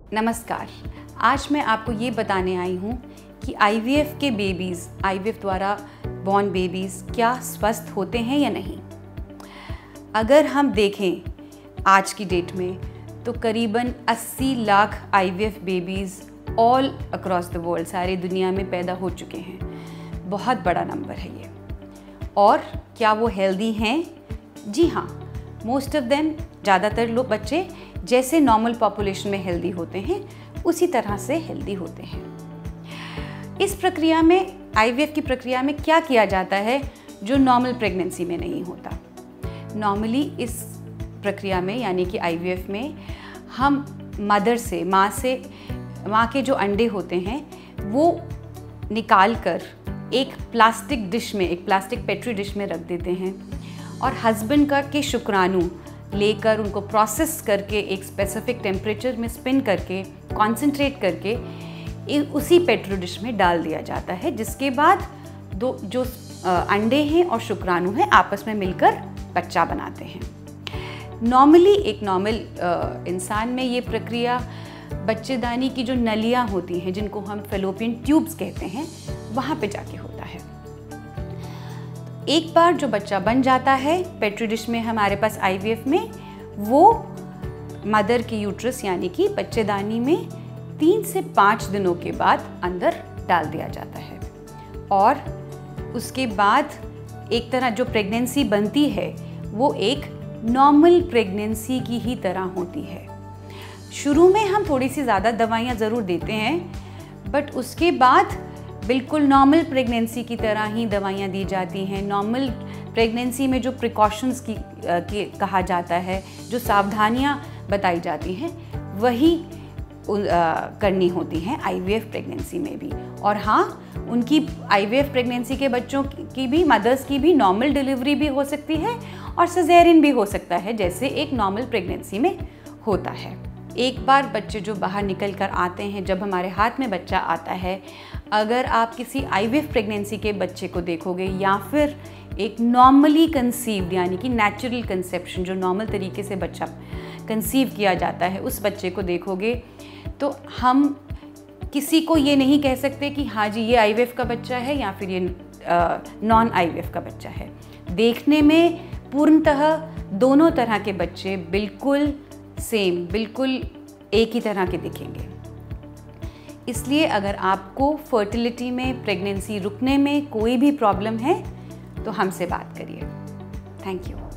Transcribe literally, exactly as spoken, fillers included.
नमस्कार। आज मैं आपको ये बताने आई हूँ कि आई वी एफ के बेबीज़, आई वी एफ द्वारा बॉर्न बेबीज़ क्या स्वस्थ होते हैं या नहीं। अगर हम देखें आज की डेट में तो करीबन अस्सी lakh I V F babies all across the world, सारी दुनिया में पैदा हो चुके हैं। बहुत बड़ा नंबर है ये। और क्या वो हेल्दी हैं? जी हाँ, मोस्ट ऑफ देम, ज़्यादातर लोग बच्चे जैसे नॉर्मल पॉपुलेशन में हेल्दी होते हैं उसी तरह से हेल्दी होते हैं। इस प्रक्रिया में, आई वी एफ की प्रक्रिया में क्या किया जाता है जो नॉर्मल प्रेगनेंसी में नहीं होता। नॉर्मली इस प्रक्रिया में यानी कि आई वी एफ में हम मदर से, माँ से, माँ के जो अंडे होते हैं वो निकाल कर एक प्लास्टिक डिश में, एक प्लास्टिक पेट्री डिश में रख देते हैं और हस्बैंड का के शुक्राणु लेकर उनको प्रोसेस करके एक स्पेसिफिक टेम्परेचर में स्पिन करके, कॉन्सेंट्रेट करके उसी पेट्री डिश में डाल दिया जाता है, जिसके बाद दो जो अंडे हैं और शुक्राणु हैं आपस में मिलकर बच्चा बनाते हैं। नॉर्मली एक नॉर्मल इंसान में ये प्रक्रिया बच्चेदानी की जो नलियाँ होती हैं, जिनको हम फेलोपियन ट्यूब्स कहते हैं, वहाँ पे जाके होता है। एक बार जो बच्चा बन जाता है पेट्री डिश में हमारे पास आई वी एफ में, वो मदर की यूट्रस यानी कि बच्चेदानी में तीन से पाँच दिनों के बाद अंदर डाल दिया जाता है और उसके बाद एक तरह जो प्रेगनेंसी बनती है वो एक नॉर्मल प्रेगनेंसी की ही तरह होती है। शुरू में हम थोड़ी सी ज़्यादा दवाइयाँ ज़रूर देते हैं, बट उसके बाद बिल्कुल नॉर्मल प्रेगनेंसी की तरह ही दवाइयाँ दी जाती हैं। नॉर्मल प्रेगनेंसी में जो प्रिकॉशंस की, की कहा जाता है, जो सावधानियाँ बताई जाती हैं, वही आ, करनी होती हैं आई वी एफ प्रेगनेंसी में भी। और हाँ, उनकी आई वी एफ प्रेगनेंसी के बच्चों की भी, मदर्स की भी नॉर्मल डिलीवरी भी हो सकती है और सिज़ेरियन भी हो सकता है, जैसे एक नॉर्मल प्रेगनेंसी में होता है। एक बार बच्चे जो बाहर निकल कर आते हैं, जब हमारे हाथ में बच्चा आता है, अगर आप किसी आई वी एफ प्रेगनेंसी के बच्चे को देखोगे या फिर एक नॉर्मली कंसीव्ड यानी कि नेचुरल कंसेप्शन, जो नॉर्मल तरीके से बच्चा कंसीव किया जाता है, उस बच्चे को देखोगे तो हम किसी को ये नहीं कह सकते कि हाँ जी ये आई वी एफ का बच्चा है या फिर ये नॉन आई वी एफ का बच्चा है। देखने में पूर्णतः दोनों तरह के बच्चे बिल्कुल सेम, बिल्कुल एक ही तरह के दिखेंगे। इसलिए अगर आपको फर्टिलिटी में, प्रेगनेंसी रुकने में कोई भी प्रॉब्लम है तो हमसे बात करिए। Thank you.